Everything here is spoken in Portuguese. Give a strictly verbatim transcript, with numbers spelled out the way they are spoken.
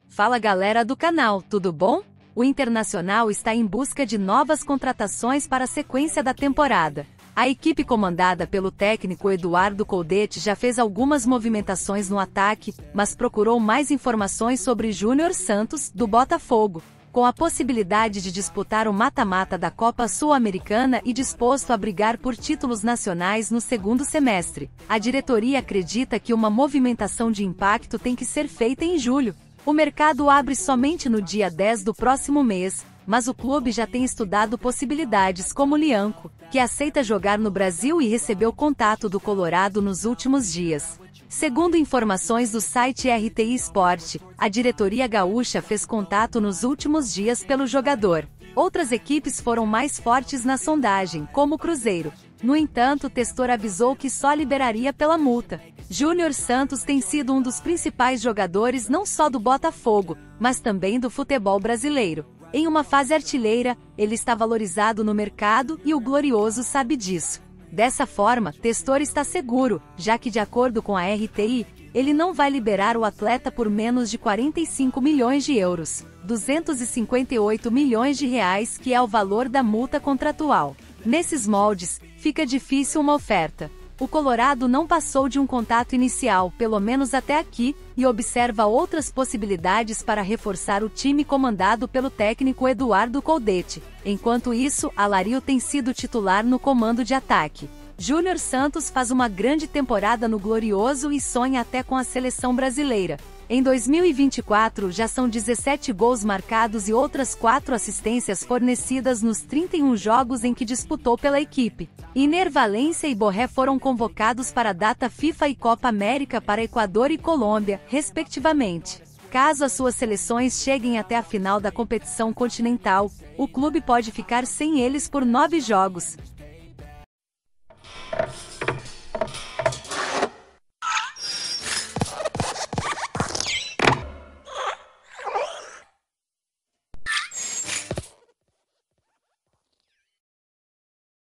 Fala galera do canal, tudo bom? O Internacional está em busca de novas contratações para a sequência da temporada. A equipe comandada pelo técnico Eduardo Coudet já fez algumas movimentações no ataque, mas procurou mais informações sobre Júnior Santos, do Botafogo, com a possibilidade de disputar o mata-mata da Copa Sul-Americana e disposto a brigar por títulos nacionais no segundo semestre. A diretoria acredita que uma movimentação de impacto tem que ser feita em julho. O mercado abre somente no dia dez do próximo mês, mas o clube já tem estudado possibilidades como Lianco, que aceita jogar no Brasil e recebeu contato do Colorado nos últimos dias. Segundo informações do site R T I Sport, a diretoria gaúcha fez contato nos últimos dias pelo jogador. Outras equipes foram mais fortes na sondagem, como o Cruzeiro. No entanto, o Testor avisou que só liberaria pela multa. Júnior Santos tem sido um dos principais jogadores não só do Botafogo, mas também do futebol brasileiro. Em uma fase artilheira, ele está valorizado no mercado e o Glorioso sabe disso. Dessa forma, Testor está seguro, já que de acordo com a R T I, ele não vai liberar o atleta por menos de quarenta e cinco milhões de euros, duzentos e cinquenta e oito milhões de reais, que é o valor da multa contratual. Nesses moldes, fica difícil uma oferta. O Colorado não passou de um contato inicial, pelo menos até aqui, e observa outras possibilidades para reforçar o time comandado pelo técnico Eduardo Coudet. Enquanto isso, Alario tem sido titular no comando de ataque. Júnior Santos faz uma grande temporada no Glorioso e sonha até com a seleção brasileira. Em dois mil e vinte e quatro já são dezessete gols marcados e outras quatro assistências fornecidas nos trinta e um jogos em que disputou pela equipe. Iner Valência e Borré foram convocados para a data FIFA e Copa América para Equador e Colômbia, respectivamente. Caso as suas seleções cheguem até a final da competição continental, o clube pode ficar sem eles por nove jogos.